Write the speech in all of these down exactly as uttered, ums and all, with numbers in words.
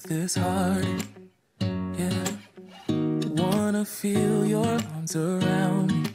this hard, yeah. Wanna feel your arms around me.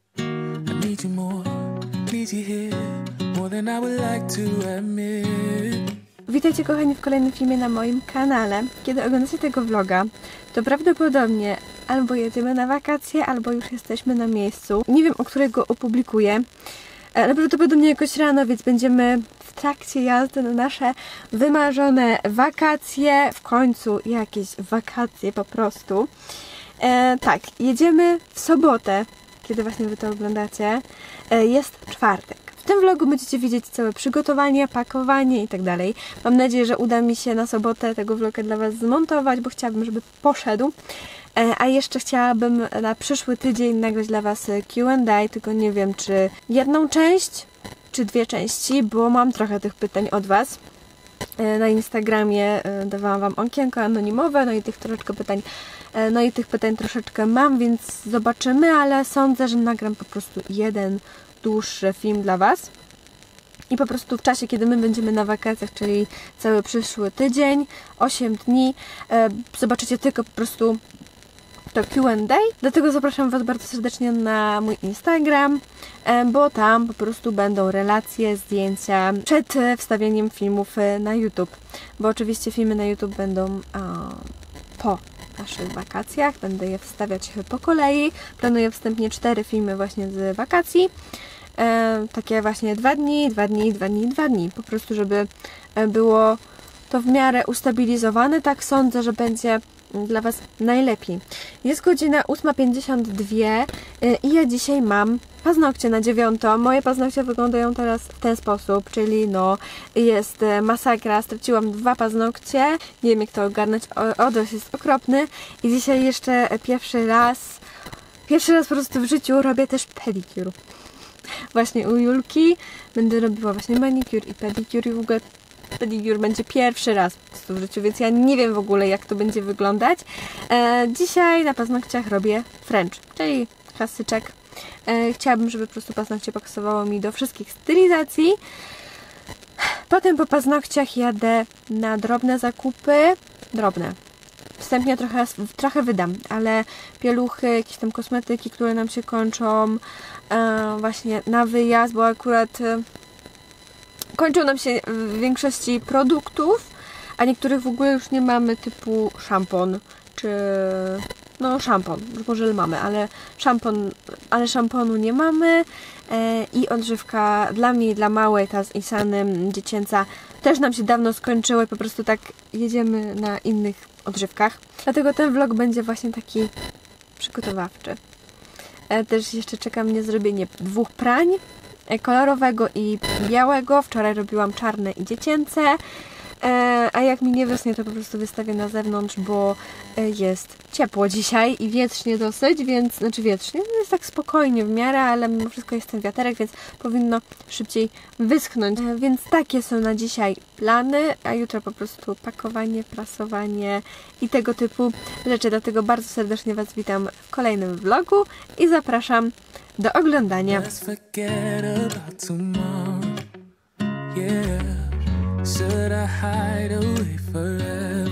I need you more, need you here, more than I would like to admit. Witajcie kochani w kolejnym filmie na moim kanale. Kiedy oglądacie tego vloga, to prawdopodobnie albo jedziemy na wakacje, albo już jesteśmy na miejscu. Nie wiem, o której go opublikuję, ale prawdopodobnie jakoś rano, więc będziemy w trakcie jazdy na nasze wymarzone wakacje. W końcu jakieś wakacje po prostu. E, tak, jedziemy w sobotę, kiedy właśnie wy to oglądacie. E, jest czwartek. W tym vlogu będziecie widzieć całe przygotowanie, pakowanie i tak dalej. Mam nadzieję, że uda mi się na sobotę tego vloga dla was zmontować, bo chciałabym, żeby poszedł. A jeszcze chciałabym na przyszły tydzień nagrać dla was Q and A, tylko nie wiem, czy jedną część, czy dwie części, bo mam trochę tych pytań od was. Na Instagramie dawałam wam okienko anonimowe, no i tych troszeczkę pytań, no i tych pytań troszeczkę mam, więc zobaczymy, ale sądzę, że nagram po prostu jeden dłuższy film dla was. I po prostu w czasie, kiedy my będziemy na wakacjach, czyli cały przyszły tydzień, osiem dni, zobaczycie tylko po prostu to Q and A, dlatego zapraszam was bardzo serdecznie na mój Instagram, bo tam po prostu będą relacje, zdjęcia przed wstawieniem filmów na YouTube, bo oczywiście filmy na YouTube będą a, po naszych wakacjach, będę je wstawiać po kolei, planuję wstępnie cztery filmy właśnie z wakacji, e, takie właśnie dwa dni, dwa dni, dwa dni, dwa dni, po prostu żeby było to w miarę ustabilizowane, tak sądzę, że będzie dla was najlepiej. Jest godzina ósma pięćdziesiąt dwa i ja dzisiaj mam paznokcie na dziewiątą. Moje paznokcie wyglądają teraz w ten sposób, czyli no jest masakra. Straciłam dwa paznokcie. Nie wiem, jak to ogarnąć. Odrost jest okropny. I dzisiaj jeszcze pierwszy raz pierwszy raz po prostu w życiu robię też pedicure. Właśnie u Julki będę robiła właśnie manicure i pedicure i w ogóle pedicure będzie pierwszy raz w życiu, więc ja nie wiem w ogóle, jak to będzie wyglądać. E, dzisiaj na paznokciach robię French, czyli klasyczek. E, chciałabym, żeby po prostu paznokcie pasowało mi do wszystkich stylizacji. Potem po paznokciach jadę na drobne zakupy. Drobne. Wstępnie trochę, trochę wydam, ale pieluchy, jakieś tam kosmetyki, które nam się kończą, e, właśnie na wyjazd, bo akurat e, kończą nam się w większości produktów, a niektórych w ogóle już nie mamy, typu szampon, czy no szampon, może mamy, ale szampon, ale szamponu nie mamy e, i odżywka dla mnie i dla małej, ta z Isanem dziecięca, też nam się dawno skończyła i po prostu tak jedziemy na innych odżywkach. Dlatego ten vlog będzie właśnie taki przygotowawczy. E, też jeszcze czeka mnie zrobienie dwóch prań, kolorowego i białego. Wczoraj robiłam czarne i dziecięce, e, a jak mi nie wysnie, to po prostu wystawię na zewnątrz, bo jest ciepło dzisiaj i wietrznie dosyć, więc, znaczy wietrznie, no jest tak spokojnie w miarę, ale mimo wszystko jest ten wiaterek, więc powinno szybciej wyschnąć. E, więc takie są na dzisiaj plany, a jutro po prostu pakowanie, prasowanie i tego typu rzeczy. Dlatego bardzo serdecznie was witam w kolejnym vlogu i zapraszam do oglądania. Let's forget about tomorrow. Yeah. Should I hide away forever?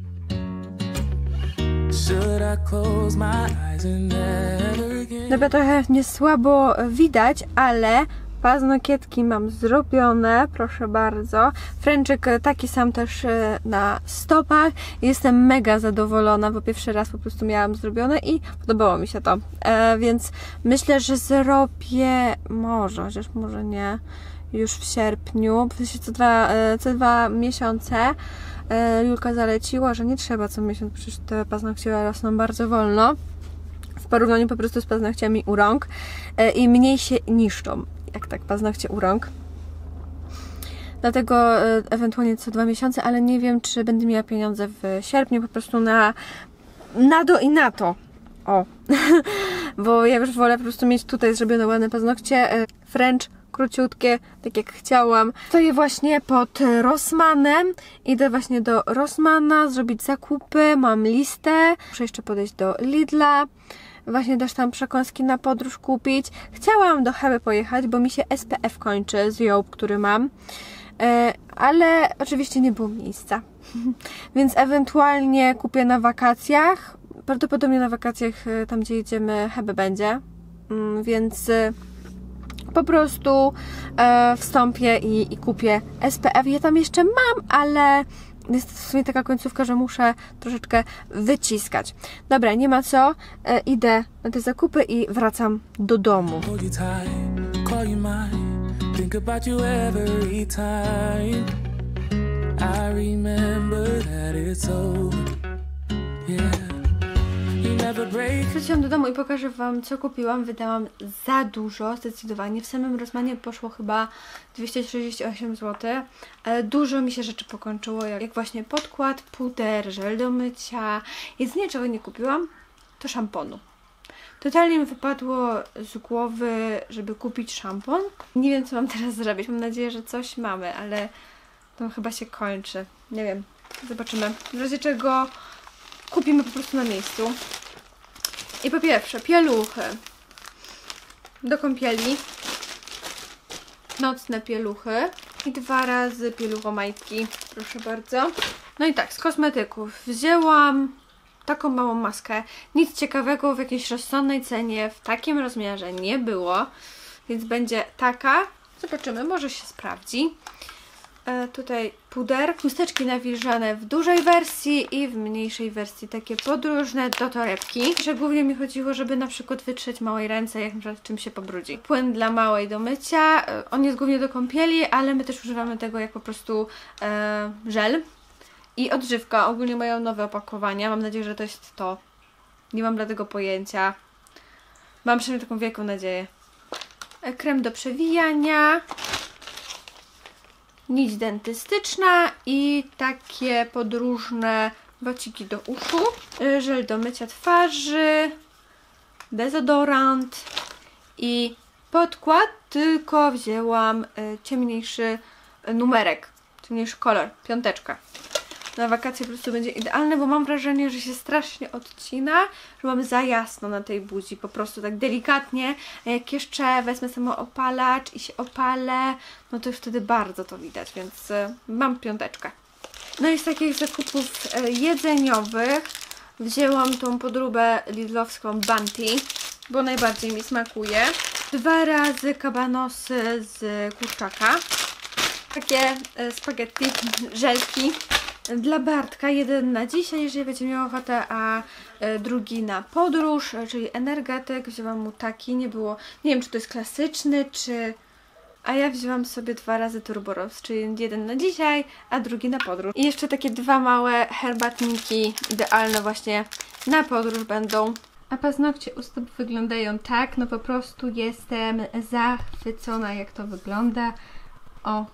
Should I close my eyes and never again? Dobra, trochę mnie słabo widać, ale paznokietki mam zrobione, proszę bardzo. Frenczyk taki sam też na stopach. Jestem mega zadowolona, bo pierwszy raz po prostu miałam zrobione i podobało mi się to. E, więc myślę, że zrobię może, chociaż może nie, już w sierpniu, w sensie co dwa, co dwa miesiące. E, Julka zaleciła, że nie trzeba co miesiąc, przecież te paznokcie rosną bardzo wolno w porównaniu po prostu z paznokciami u rąk e, i mniej się niszczą jak tak paznokcie u rąk. Dlatego e, ewentualnie co dwa miesiące, ale nie wiem, czy będę miała pieniądze w sierpniu po prostu na na do i na to. O. Bo ja już wolę po prostu mieć tutaj zrobione ładne paznokcie. E, French, króciutkie, tak jak chciałam. Stoję właśnie pod Rossmanem. Idę właśnie do Rossmana zrobić zakupy. Mam listę. Muszę jeszcze podejść do Lidla. Właśnie też tam przekąski na podróż kupić. Chciałam do Heby pojechać, bo mi się S P F kończy z Jołb, który mam. Ale oczywiście nie było miejsca. Więc ewentualnie kupię na wakacjach. Prawdopodobnie na wakacjach tam, gdzie jedziemy, chyba będzie. Więc po prostu e, wstąpię i, i kupię S P F. Ja tam jeszcze mam, ale jest w sumie taka końcówka, że muszę troszeczkę wyciskać. Dobra, nie ma co. E, idę na te zakupy i wracam do domu. Wróciłam do domu i pokażę Wam, co kupiłam. Wydałam za dużo, zdecydowanie. W samym Rossmanie poszło chyba dwieście trzydzieści osiem złotych, ale dużo mi się rzeczy pokończyło, jak właśnie podkład, puder, żel do mycia. Jedynie czego nie kupiłam, to szamponu. Totalnie mi wypadło z głowy, żeby kupić szampon. Nie wiem, co mam teraz zrobić. Mam nadzieję, że coś mamy, ale to chyba się kończy. Nie wiem, zobaczymy. W razie czego kupimy po prostu na miejscu. I po pierwsze, pieluchy do kąpieli, nocne pieluchy i dwa razy pieluchomajtki, proszę bardzo. No i tak, z kosmetyków wzięłam taką małą maskę. Nic ciekawego w jakiejś rozsądnej cenie w takim rozmiarze nie było, więc będzie taka. Zobaczymy, może się sprawdzi. E, tutaj puder, chusteczki nawilżane w dużej wersji i w mniejszej wersji, takie podróżne do torebki. Że głównie mi chodziło, żeby na przykład wytrzeć małej ręce, jak na przykład czym się pobrudzi. Płyn dla małej do mycia, e, on jest głównie do kąpieli, ale my też używamy tego jak po prostu e, żel. I odżywka, ogólnie mają nowe opakowania, mam nadzieję, że to jest to. Nie mam dlatego pojęcia. Mam przynajmniej taką wielką nadzieję. E, krem do przewijania, nić dentystyczna i takie podróżne waciki do uszu, żel do mycia twarzy, dezodorant i podkład, tylko wzięłam ciemniejszy numerek, ciemniejszy kolor, piąteczka. Na wakacje po prostu będzie idealne, bo mam wrażenie, że się strasznie odcina, że mam za jasno na tej buzi, po prostu tak delikatnie. A jak jeszcze wezmę samoopalacz i się opalę, no to już wtedy bardzo to widać, więc y, mam piąteczkę. No i z takich zakupów y, jedzeniowych wzięłam tą podróbę lidlowską Bounty, bo najbardziej mi smakuje. Dwa razy kabanosy z kurczaka. Takie y, spaghetti, żelki. Dla Bartka, jeden na dzisiaj, jeżeli będzie miał ochotę, a e, drugi na podróż, czyli energetyk. Wzięłam mu taki, nie było, nie wiem czy to jest klasyczny, czy... A ja wzięłam sobie dwa razy Turbo Roast, czyli jeden na dzisiaj, a drugi na podróż. I jeszcze takie dwa małe herbatniki, idealne właśnie na podróż będą. A paznokcie u stóp wyglądają tak, no po prostu jestem zachwycona jak to wygląda. O,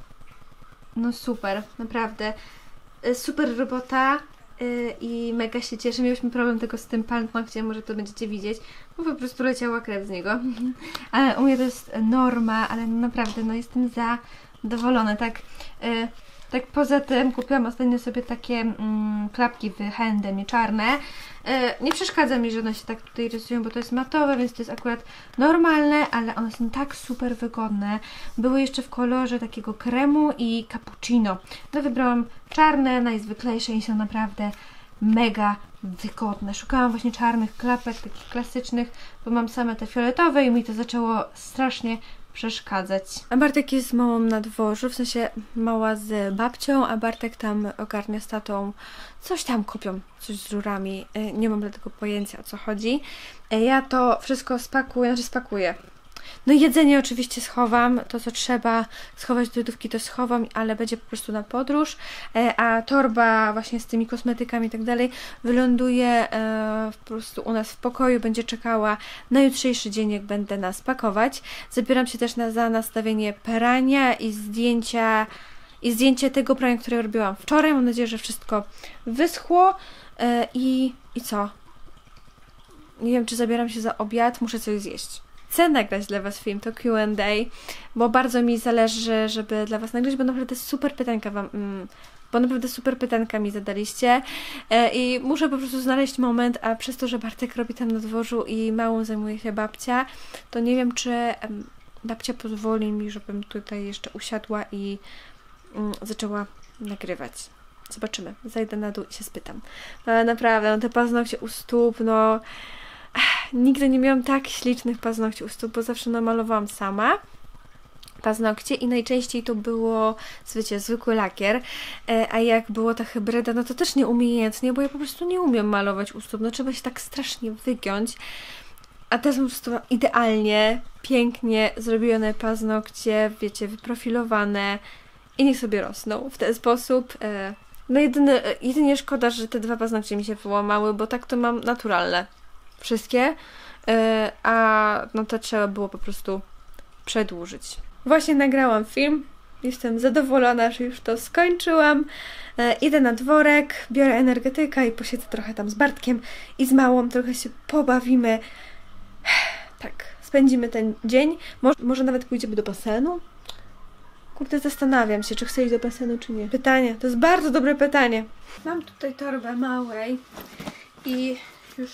no super, naprawdę. Super robota yy, i mega się cieszę. Mieliśmy problem tylko z tym paznokciem, może to będziecie widzieć, bo po prostu leciała krew z niego. Ale u mnie to jest norma, ale naprawdę no jestem zadowolona. Tak, yy, tak poza tym kupiłam ostatnio sobie takie mm, klapki w H and M czarne. Yy, nie przeszkadza mi, że one się tak tutaj rysują, bo to jest matowe, więc to jest akurat normalne, ale one są tak super wygodne. Były jeszcze w kolorze takiego kremu i cappuccino. No wybrałam czarne, najzwyklejsze i są naprawdę mega wygodne. Szukałam właśnie czarnych klapek, takich klasycznych, bo mam same te fioletowe i mi to zaczęło strasznie przeszkadzać. A Bartek jest z mamą na dworzu, w sensie mała z babcią, a Bartek tam ogarnia z tatą, coś tam kupią, coś z rurami, nie mam dlatego pojęcia o co chodzi. Ja to wszystko spakuję, znaczy spakuję. No jedzenie oczywiście schowam, to co trzeba schować do lodówki to schowam, ale będzie po prostu na podróż, a torba właśnie z tymi kosmetykami i tak dalej wyląduje po prostu u nas w pokoju, będzie czekała na jutrzejszy dzień, jak będę nas pakować. Zabieram się też na, za nastawienie prania i zdjęcia i zdjęcie tego prania, które robiłam wczoraj. Mam nadzieję, że wszystko wyschło i, i co? Nie wiem, czy zabieram się za obiad, muszę coś zjeść. Chcę nagrać dla Was film, to Q and A, bo bardzo mi zależy, żeby dla Was nagrać, bo naprawdę super pytanka Wam, mm, bo naprawdę super pytanka mi zadaliście e, i muszę po prostu znaleźć moment, a przez to, że Bartek robi tam na dworzu i małą zajmuje się babcia, to nie wiem, czy em, babcia pozwoli mi, żebym tutaj jeszcze usiadła i mm, zaczęła nagrywać. Zobaczymy. Zajdę na dół i się spytam. No ale naprawdę, no te paznokcie u stóp, no... Ech, nigdy nie miałam tak ślicznych paznokci u stóp, bo zawsze namalowałam sama paznokcie i najczęściej to było, wiecie, zwykły lakier, e, a jak było ta hybryda, no to też nieumiejętnie, bo ja po prostu nie umiem malować u stóp, no trzeba się tak strasznie wygiąć, a teraz mam po prostu idealnie, pięknie zrobione paznokcie, wiecie, wyprofilowane i niech sobie rosną w ten sposób. E, no jedyne, jedynie szkoda, że te dwa paznokcie mi się wyłamały, bo tak to mam naturalne wszystkie, e, a no to trzeba było po prostu przedłużyć. Właśnie nagrałam film, jestem zadowolona, że już to skończyłam. E, idę na dworek, biorę energetyka i posiedzę trochę tam z Bartkiem i z Małą, trochę się pobawimy. Tak, spędzimy ten dzień. Może, może nawet pójdziemy do basenu? Kurde, zastanawiam się, czy chcę iść do basenu, czy nie. Pytanie, to jest bardzo dobre pytanie. Mam tutaj torbę Małej i już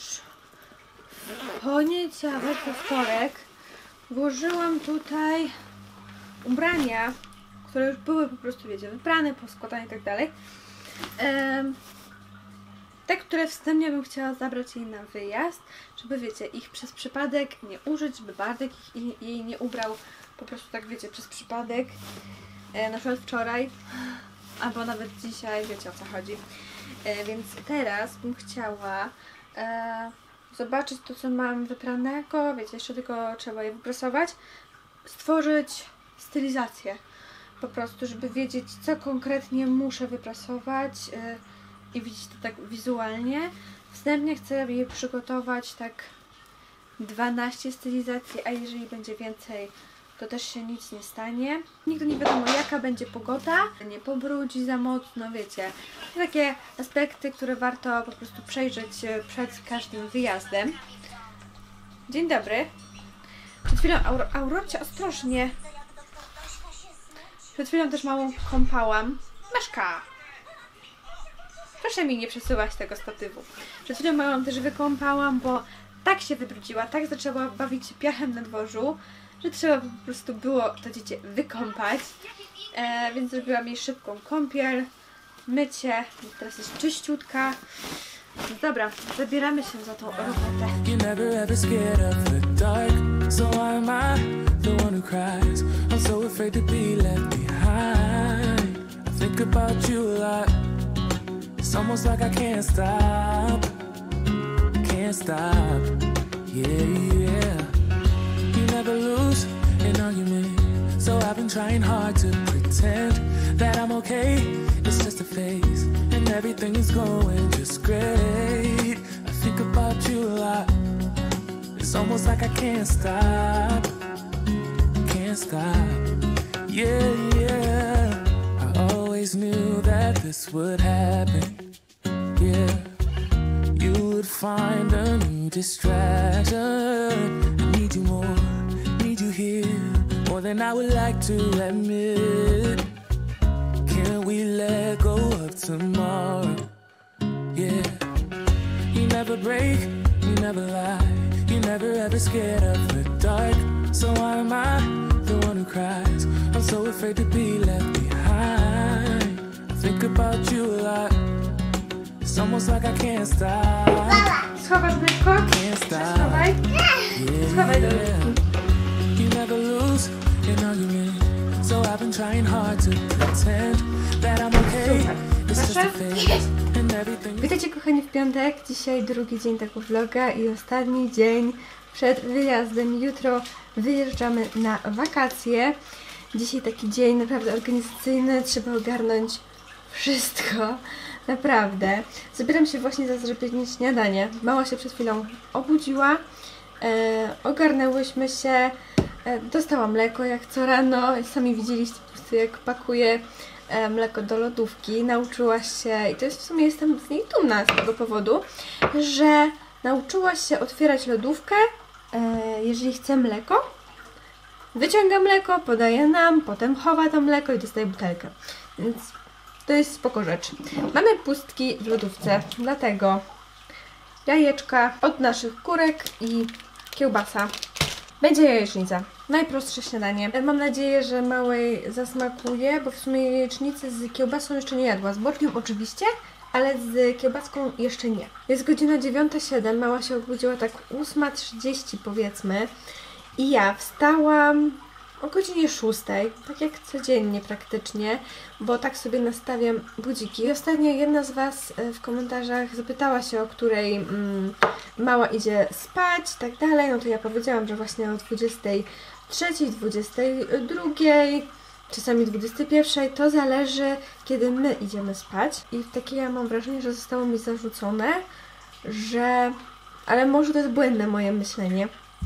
w poniedziałek, we wtorek włożyłam tutaj ubrania, które już były po prostu, wiecie, wyprane, poskładane i tak dalej. Um, te, które wstępnie bym chciała zabrać jej na wyjazd, żeby, wiecie, ich przez przypadek nie użyć, żeby Bartek ich, jej nie ubrał po prostu tak, wiecie, przez przypadek. E, na przykład wczoraj, albo nawet dzisiaj, wiecie, o co chodzi. E, więc teraz bym chciała e, zobaczyć to, co mam wypranego, wiecie, jeszcze tylko trzeba je wyprasować, stworzyć stylizację, po prostu, żeby wiedzieć, co konkretnie muszę wyprasować yy, i widzieć to tak wizualnie. Wstępnie chcę je przygotować tak dwanaście stylizacji, a jeżeli będzie więcej, to też się nic nie stanie. Nigdy nie wiadomo, jaka będzie pogoda, nie pobrudzi za mocno, wiecie. To takie aspekty, które warto po prostu przejrzeć przed każdym wyjazdem. Dzień dobry. Przed chwilą, Aur Aurorcia, ostrożnie. Przed chwilą też Małą kąpałam. Myszka! Proszę mi nie przesuwać tego statywu. Przed chwilą Małą też wykąpałam, bo tak się wybrudziła, tak zaczęła bawić się piachem na dworzu, że trzeba po prostu było to dziecię wykąpać. E, więc zrobiłam jej szybką kąpiel, mycie, teraz jest czyściutka. Dobra, zabieramy się za tą robotę. You never ever scared of the dark, so why am I the one who cries? I'm so afraid to be left behind. I think about you a lot. It's almost like I can't stop, can't stop. Yeah, yeah. You never lose an argument, so I've been trying hard to pretend that I'm okay. It's just a phase, and everything is going just great. I think about you a lot. It's almost like I can't stop, can't stop. Yeah, yeah. I always knew that this would happen. Yeah, you would find a new distraction. I need you more, need you here, more than I would like to admit. Can we let go of tomorrow? Yeah. You never break, you never lie, you never ever scared of the dark. So why am I the one who cries? I'm so afraid to be left behind. I think about you a lot. It's almost like I can't stop. Schowasz myszko? Can't stop. Schowaj. Yeah. Schowaj do ręki. You never lose an argument, so I've been trying hard to pretend that I'm okay. It's just a phase, and everything. Witajcie kochani w piątek, dzisiaj drugi dzień tego vloga i ostatni dzień przed wyjazdem. Jutro wyjeżdżamy na wakacje. Dzisiaj taki dzień naprawdę organizacyjny, trzeba ogarnąć wszystko, naprawdę. Zabieram się właśnie za zrobienie śniadania. Mała się przed chwilą obudziła, e, ogarnęłyśmy się, e, dostała mleko jak co rano, sami widzieliście po prostu jak pakuję e, mleko do lodówki, nauczyła się, i to jest w sumie, jestem z niej dumna z tego powodu, że nauczyła się otwierać lodówkę, e, jeżeli chce mleko, wyciąga mleko, podaje nam, potem chowa to mleko i dostaje butelkę, więc to jest spoko rzecz. Mamy pustki w lodówce, dlatego jajeczka od naszych kurek i kiełbasa. Będzie jajecznica. najprostsze śniadanie. Mam nadzieję, że małej zasmakuje, bo w sumie jajecznicy z kiełbasą jeszcze nie jadła. Z boczkiem oczywiście, ale z kiełbaską jeszcze nie. Jest godzina dziewiąta siedem, mała się obudziła tak ósma trzydzieści powiedzmy i ja wstałam o godzinie szóstej, tak jak codziennie praktycznie, bo tak sobie nastawiam budziki. I ostatnio jedna z Was w komentarzach zapytała się, o której mm, mała idzie spać i tak dalej, no to ja powiedziałam, że właśnie o dwudziestej trzeciej, dwudziestej drugiej, czasami dwudziestej pierwszej, to zależy, kiedy my idziemy spać. I takie ja mam wrażenie, że zostało mi zarzucone, że... ale może to jest błędne moje myślenie,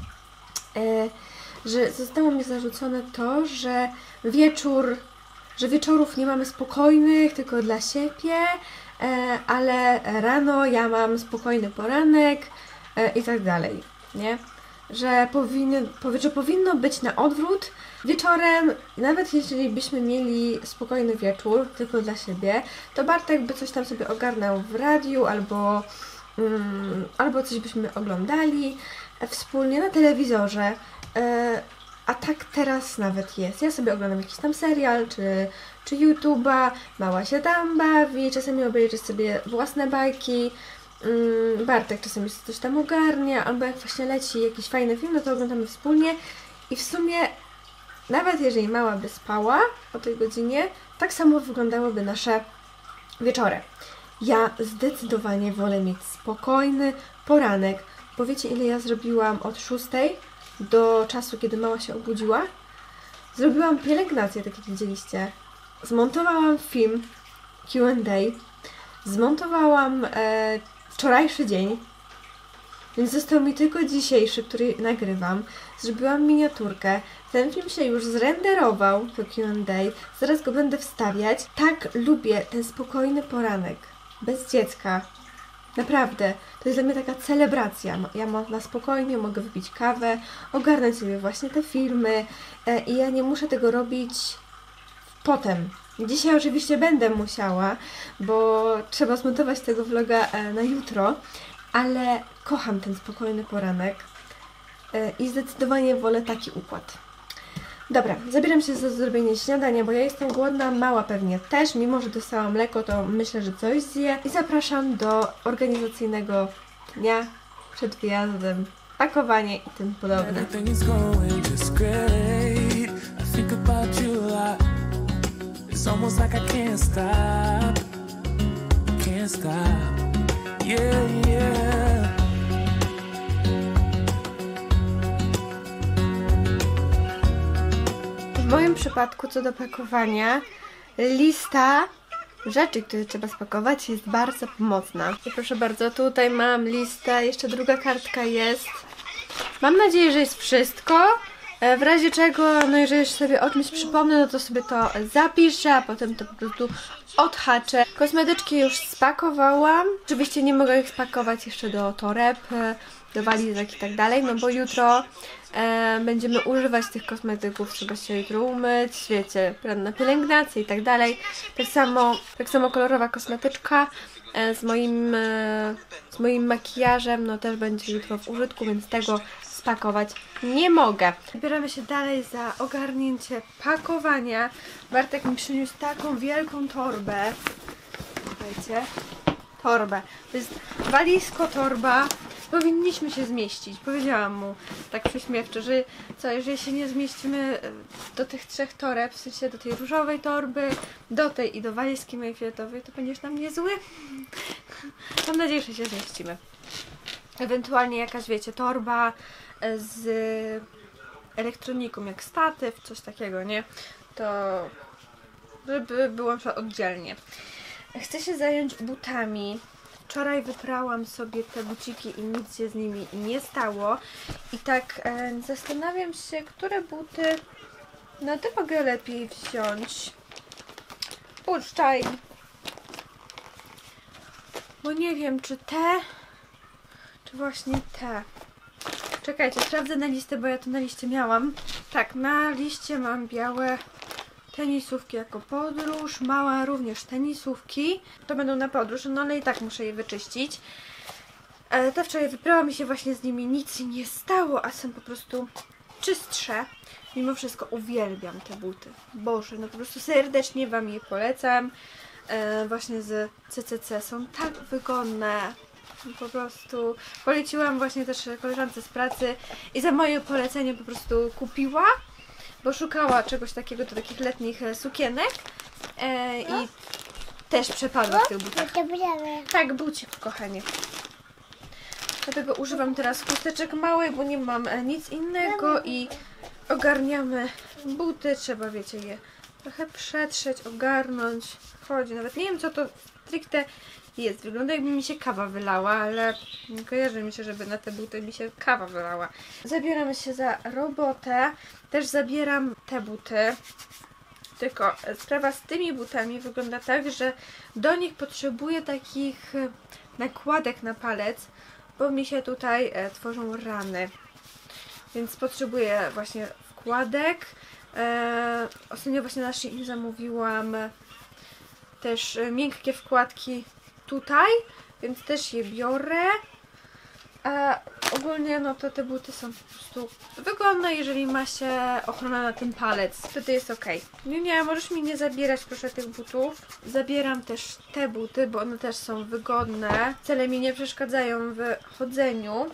e, że zostało mi zarzucone to, że wieczór, że wieczorów nie mamy spokojnych, tylko dla siebie, e, ale rano ja mam spokojny poranek e, i tak dalej, nie? Że, powinny, że powinno być na odwrót. Wieczorem, nawet jeżeli byśmy mieli spokojny wieczór, tylko dla siebie, to Bartek by coś tam sobie ogarnął w radiu, albo, um, albo coś byśmy oglądali wspólnie na telewizorze. E, a tak teraz nawet jest. Ja sobie oglądam jakiś tam serial, czy, czy YouTube'a, mała się tam bawi, czasami obejrzy sobie własne bajki. Bartek czasami coś tam ogarnia, albo jak właśnie leci jakiś fajny film, no to oglądamy wspólnie i w sumie nawet jeżeli mała by spała o tej godzinie, tak samo wyglądałyby nasze wieczory. Ja zdecydowanie wolę mieć spokojny poranek, bo wiecie ile ja zrobiłam od szóstej do czasu, kiedy mała się obudziła? Zrobiłam pielęgnację, tak jak widzieliście. Zmontowałam film Q and A, zmontowałam e, wczorajszy dzień, więc został mi tylko dzisiejszy, który nagrywam. Zrobiłam miniaturkę. Ten film się już zrenderował, to Q and A. Zaraz go będę wstawiać. Tak lubię ten spokojny poranek. Bez dziecka. Naprawdę. To jest dla mnie taka celebracja. Ja mam na spokojnie, mogę wypić kawę, ogarnąć sobie właśnie te filmy e, i ja nie muszę tego robić potem. Dzisiaj oczywiście będę musiała, bo trzeba zmontować tego vloga na jutro, ale kocham ten spokojny poranek i zdecydowanie wolę taki układ. Dobra, zabieram się za zrobienie śniadania, bo ja jestem głodna, mała pewnie też, mimo że dostałam mleko, to myślę, że coś zje i zapraszam do organizacyjnego dnia przed wyjazdem, pakowanie i tym podobne. It's almost like I can't stop, can't stop, yeah, yeah. W moim przypadku co do pakowania, lista rzeczy, które trzeba spakować jest bardzo pomocna. I proszę bardzo, tutaj mam listę, jeszcze druga kartka jest. Mam nadzieję, że jest wszystko. W razie czego, no jeżeli sobie o czymś przypomnę, no to sobie to zapiszę, a potem to po prostu odhaczę. Kosmetyczki już spakowałam. Oczywiście nie mogę ich spakować jeszcze do toreb, do walizek i tak dalej, no bo jutro e, będziemy używać tych kosmetyków, trzeba się jutro umyć, wiecie, na pielęgnację i tak dalej. Tak samo, tak samo kolorowa kosmetyczka e, z moim, e, z moim makijażem, no też będzie jutro w użytku, więc tego spakować nie mogę. Bierzemy się dalej za ogarnięcie pakowania. Bartek mi przyniósł taką wielką torbę. Słuchajcie, torbę. To jest walizko, torba. Powinniśmy się zmieścić. Powiedziałam mu tak prześmiewczo, że co, jeżeli się nie zmieścimy do tych trzech toreb, w sensie do tej różowej torby, do tej i do walizki mojej fioletowej, to będziesz na mnie zły? Mam nadzieję, że się zmieścimy. Ewentualnie jakaś, wiecie, torba z elektroniką, jak statyw, coś takiego, nie? To żeby było na przykład oddzielnie. Chcę się zająć butami. Wczoraj wyprałam sobie te buciki i nic się z nimi nie stało. I tak e, zastanawiam się, które buty na te mogę lepiej wziąć. Puszczaj! Bo nie wiem, czy te, czy właśnie te. Czekajcie, sprawdzę na listę, bo ja to na liście miałam. Tak, na liście mam białe tenisówki jako podróż, mała również tenisówki. To będą na podróż, no ale i tak muszę je wyczyścić. Te wczoraj wyprałam i się właśnie z nimi nic nie stało, a są po prostu czystsze. mimo wszystko uwielbiam te buty. Boże, no po prostu serdecznie Wam je polecam. E, właśnie z C C C są tak wygodne. Po prostu poleciłam właśnie też koleżance z pracy i za moje polecenie po prostu kupiła, bo szukała czegoś takiego do takich letnich sukienek e, i też przepadła w tych butach. Tak, bucik, kochanie. Dlatego używam teraz chusteczek małej, bo nie mam nic innego i ogarniamy buty. Trzeba, wiecie, je trochę przetrzeć, ogarnąć. Chodzi, nawet nie wiem, co to stricte jest. Wygląda, jakby mi się kawa wylała, ale nie kojarzy mi się, żeby na te buty mi się kawa wylała. Zabieramy się za robotę. Też zabieram te buty. Tylko sprawa z tymi butami wygląda tak, że do nich potrzebuję takich nakładek na palec, bo mi się tutaj e, tworzą rany. Więc potrzebuję właśnie wkładek. E, ostatnio właśnie na Shein zamówiłam też miękkie wkładki tutaj, więc też je biorę. A ogólnie no to te buty są po prostu wygodne, jeżeli ma się ochronę na tym palec, wtedy jest ok. Nie, nie, możesz mi nie zabierać proszę tych butów. Zabieram też te buty, bo one też są wygodne. Wcale mi nie przeszkadzają w chodzeniu.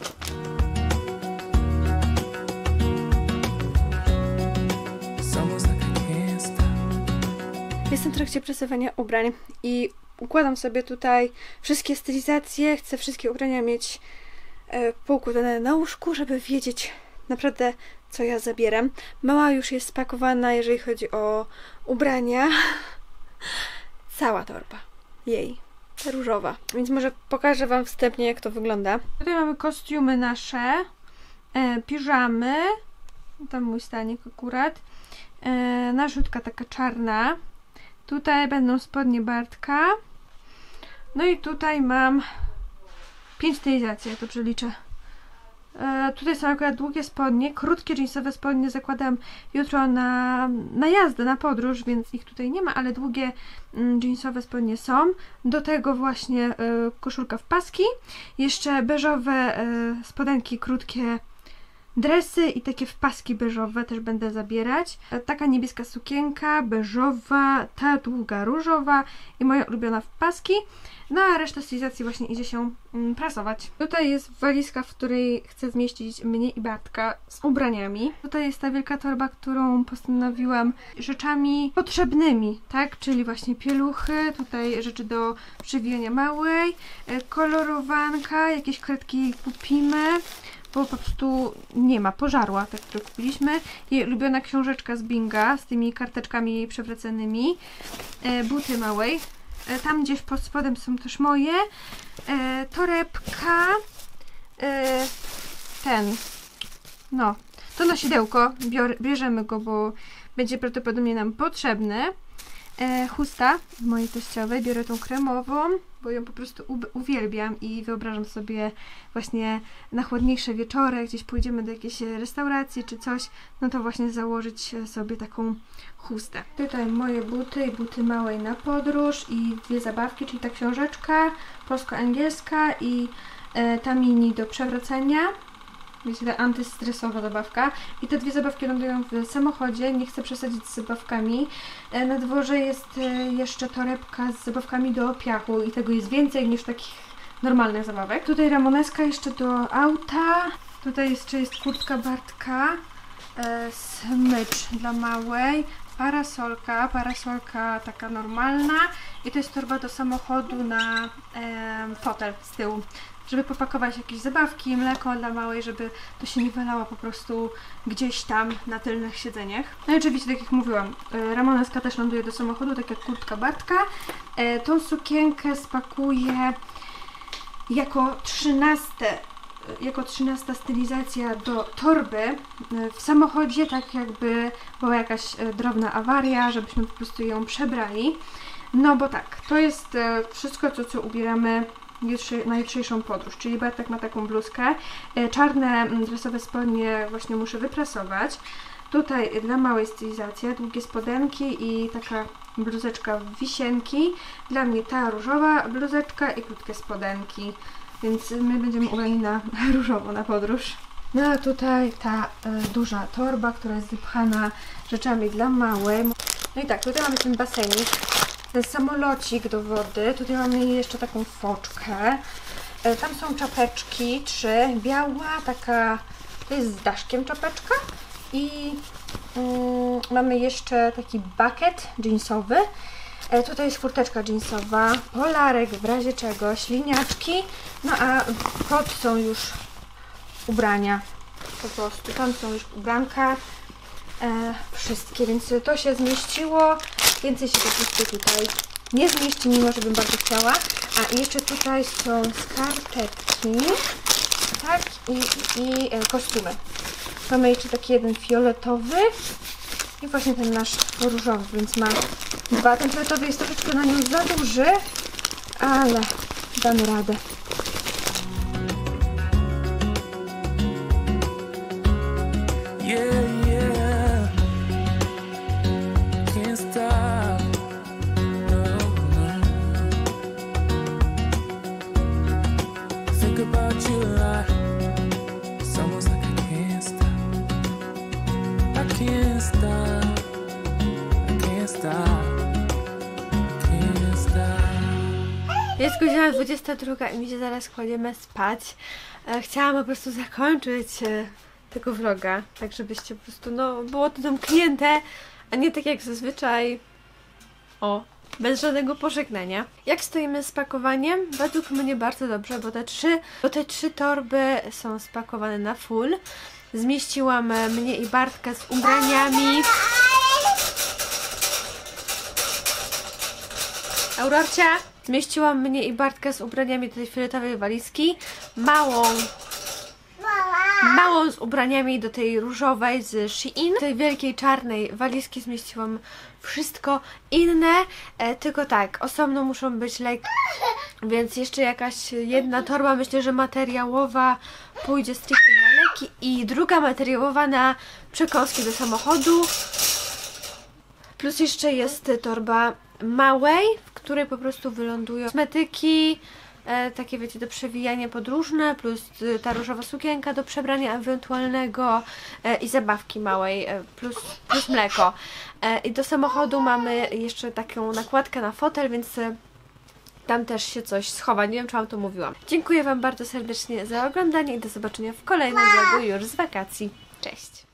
Jestem w trakcie przesuwania ubrań i układam sobie tutaj wszystkie stylizacje. Chcę wszystkie ubrania mieć e, poukładane na łóżku, żeby wiedzieć naprawdę, co ja zabieram. Mała już jest spakowana, jeżeli chodzi o ubrania. Cała torba. Jej. Ta różowa. Więc może pokażę Wam wstępnie, jak to wygląda. Tutaj mamy kostiumy nasze, e, piżamy. Tam mój stanik akurat. E, narzutka taka czarna. Tutaj będą spodnie Bartka. No i tutaj mam pięć stylizacji, ja to przeliczę. E, tutaj są akurat długie spodnie, krótkie jeansowe spodnie zakładam jutro na, na jazdę, na podróż, więc ich tutaj nie ma, ale długie mm, jeansowe spodnie są. Do tego właśnie e, koszulka w paski, jeszcze beżowe e, spodenki krótkie, dresy i takie wpaski beżowe też będę zabierać. Taka niebieska sukienka, beżowa, ta długa różowa i moja ulubiona wpaski. No a reszta stylizacji właśnie idzie się mm, prasować. Tutaj jest walizka, w której chcę zmieścić mnie i Bartka z ubraniami. Tutaj jest ta wielka torba, którą postanowiłam rzeczami potrzebnymi, tak? Czyli właśnie pieluchy, tutaj rzeczy do przywijania małej, kolorowanka, jakieś kredki kupimy, bo po prostu nie ma, pożarła te, które kupiliśmy. Jej ulubiona książeczka z Binga z tymi karteczkami przewracanymi, e, buty małej. Tam gdzieś pod spodem są też moje. E, torebka. E, ten. No. To nosidełko. Bior, bierzemy go, bo będzie prawdopodobnie nam potrzebny. E, chusta mojej teściowej. Biorę tą kremową, bo ją po prostu uwielbiam i wyobrażam sobie właśnie na chłodniejsze wieczory, gdzieś pójdziemy do jakiejś restauracji czy coś, no to właśnie założyć sobie taką chustę. Tutaj moje buty i buty małej na podróż i dwie zabawki, czyli ta książeczka polsko-angielska i e, ta mini do przewracania. Wiecie, ta antystresowa zabawka. I te dwie zabawki lądują w samochodzie. Nie chcę przesadzić z zabawkami. E, na dworze jest e, jeszcze torebka z zabawkami do piachu i tego jest więcej niż takich normalnych zabawek. Tutaj ramoneska jeszcze do auta. Tutaj jeszcze jest kurtka Bartka. E, smycz dla małej. Parasolka. Parasolka taka normalna. I to jest torba do samochodu na e, fotel z tyłu, żeby popakować jakieś zabawki, mleko dla małej, żeby to się nie wylało po prostu gdzieś tam na tylnych siedzeniach. No i oczywiście, tak jak mówiłam, ramoneska też ląduje do samochodu, tak jak kurtka Bartka. E, tą sukienkę spakuję jako trzynaste, jako trzynasta stylizacja do torby w samochodzie, tak jakby była jakaś drobna awaria, żebyśmy po prostu ją przebrali. No bo tak, to jest wszystko, co, co ubieramy na jutrzejszą podróż, czyli Bartek ma taką bluzkę, czarne dresowe spodnie właśnie muszę wyprasować. Tutaj dla małej stylizacja, długie spodenki i taka bluzeczka wisienki. Dla mnie ta różowa bluzeczka i krótkie spodenki, więc my będziemy ubrani na różowo na podróż. No a tutaj ta y, duża torba, która jest wypchana rzeczami dla małej. No i tak, tutaj mamy ten basenik, ten samolocik do wody, tutaj mamy jeszcze taką foczkę. Y, tam są czapeczki, trzy, biała, taka, to jest z daszkiem czapeczka i y, mamy jeszcze taki bucket jeansowy. Y, tutaj jest furteczka jeansowa, polarek w razie czego, śliniaczki, no a pod są już ubrania, po prostu tam są już ubranka e, wszystkie, więc to się zmieściło, więcej się po prostu tutaj nie zmieści, mimo że bym bardzo chciała. A i jeszcze tutaj są skarpetki, tak, i, i e, kostiumy. Mamy jeszcze taki jeden fioletowy i właśnie ten nasz różowy, więc ma dwa. Ten fioletowy jest troszeczkę na nią za duży, ale damy radę. Yeah, yeah. Can't stop. No, no. Think about you a lot. It's almost like I can't stop. I can't stop. I can't stop. Can't stop. Jest godzina dwudziesta druga i my się zaraz kładziemy spać. E, chciałam po prostu zakończyć e, tego vloga, tak żebyście po prostu, no, było to zamknięte, a nie tak jak zazwyczaj, o, bez żadnego pożegnania. Jak stoimy z pakowaniem? Według mnie bardzo dobrze, bo te trzy, bo te trzy torby są spakowane na full. Zmieściłam mnie i Bartka z ubraniami. Aurorcia! Zmieściłam mnie i Bartka z ubraniami do tej fioletowej walizki. Małą Małą z ubraniami do tej różowej z Shein. Do tej wielkiej czarnej walizki zmieściłam wszystko inne, e, tylko tak, osobno muszą być lekkie, więc jeszcze jakaś jedna torba, myślę, że materiałowa pójdzie stricte na leki i druga materiałowa na przekąski do samochodu. Plus jeszcze jest torba małej, w której po prostu wylądują kosmetyki, E, takie wiecie, do przewijania podróżne, plus e, ta różowa sukienka do przebrania ewentualnego e, i zabawki małej, e, plus, plus mleko. E, I do samochodu mamy jeszcze taką nakładkę na fotel, więc e, tam też się coś schowa. Nie wiem, czy Wam to mówiłam. Dziękuję Wam bardzo serdecznie za oglądanie i do zobaczenia w kolejnym vlogu już z wakacji. Cześć!